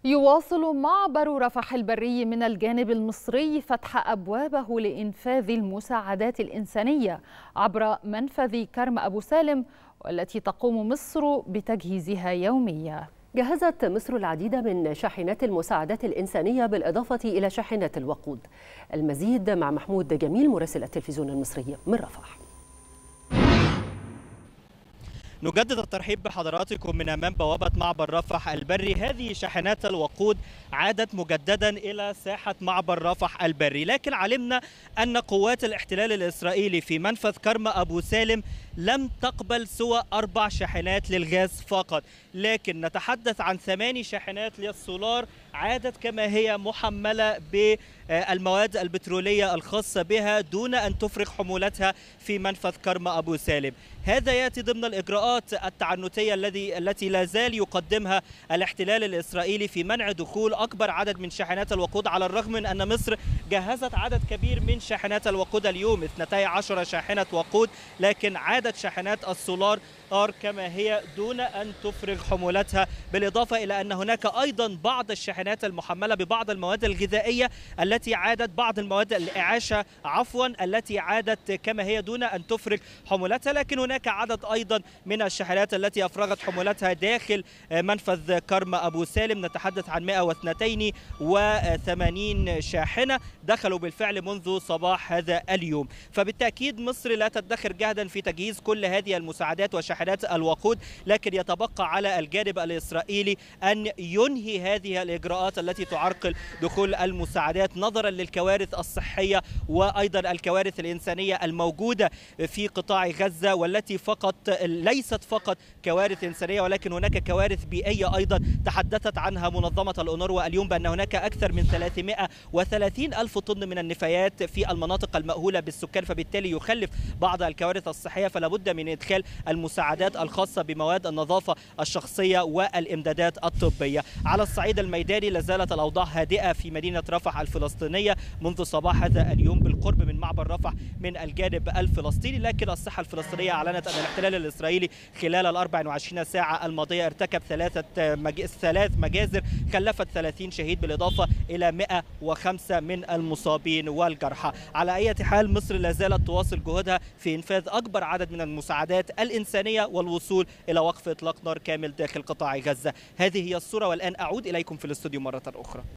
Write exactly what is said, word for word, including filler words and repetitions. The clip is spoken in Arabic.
يواصل معبر رفح البري من الجانب المصري فتح أبوابه لإنفاذ المساعدات الإنسانية عبر منفذ كرم أبو سالم، والتي تقوم مصر بتجهيزها يوميا. جهزت مصر العديد من شاحنات المساعدات الإنسانية بالإضافة إلى شاحنات الوقود. المزيد مع محمود جميل مراسل التلفزيون المصري من رفح. نجدد الترحيب بحضراتكم من أمام بوابة معبر رفح البري. هذه شاحنات الوقود عادت مجددا إلى ساحة معبر رفح البري، لكن علمنا أن قوات الاحتلال الإسرائيلي في منفذ كرم أبو سالم لم تقبل سوى أربع شاحنات للغاز فقط، لكن نتحدث عن ثماني شاحنات للسولار عادت كما هي محملة بالمواد البترولية الخاصة بها دون أن تفرغ حمولتها في منفذ كرم أبو سالم. هذا يأتي ضمن الإجراءات التعنتية الذي التي لا زال يقدمها الاحتلال الإسرائيلي في منع دخول أكبر عدد من شاحنات الوقود، على الرغم من أن مصر جهزت عدد كبير من شاحنات الوقود اليوم، اثنتي عشر شاحنة وقود، لكن عادت شاحنات السولار كما هي دون أن تفرغ حمولتها، بالإضافة إلى أن هناك أيضا بعض الشاحنات المحملة ببعض المواد الغذائية التي عادت بعض المواد الإعاشة عفوا التي عادت كما هي دون أن تفرغ حمولتها، لكن هناك عدد أيضا من الشاحنات التي أفرغت حمولتها داخل منفذ كرم أبو سالم. نتحدث عن مئة واثنين وثمانين شاحنة دخلوا بالفعل منذ صباح هذا اليوم، فبالتأكيد مصر لا تدخر جهدا في تجهيز كل هذه المساعدات وشاحنات الوقود، لكن يتبقى على الجانب الإسرائيلي أن ينهي هذه الإجراءات التي تعرقل دخول المساعدات نظرا للكوارث الصحية وأيضا الكوارث الإنسانية الموجودة في قطاع غزة، والتي فقط ليست فقط كوارث إنسانية ولكن هناك كوارث بيئية أيضا تحدثت عنها منظمة الأونروا اليوم، بأن هناك أكثر من ثلاثمئة وثلاثين ألف طن من النفايات في المناطق المأهولة بالسكان، فبالتالي يخلف بعض الكوارث الصحية، فلا بد من إدخال المساعدات الخاصة بمواد النظافة الشخصية والإمدادات الطبية. على الصعيد الميداني لازالت الأوضاع هادئة في مدينة رفح الفلسطينية منذ صباح هذا اليوم بالقرب من معبر رفح من الجانب الفلسطيني، لكن الصحة الفلسطينية أعلنت أن الاحتلال الإسرائيلي خلال ال أربع وعشرين ساعة الماضية ارتكب ثلاثة مج... ثلاث مجازر خلفت ثلاثين شهيد بالإضافة إلى مئة وخمسة من المصابين والجرحى. على أي حال مصر لا زالت تواصل جهودها في إنفاذ أكبر عدد من المساعدات الإنسانية والوصول إلى وقف إطلاق نار كامل داخل قطاع غزة. هذه هي الصورة، والآن أعود إليكم في الاستوديو مرة أخرى.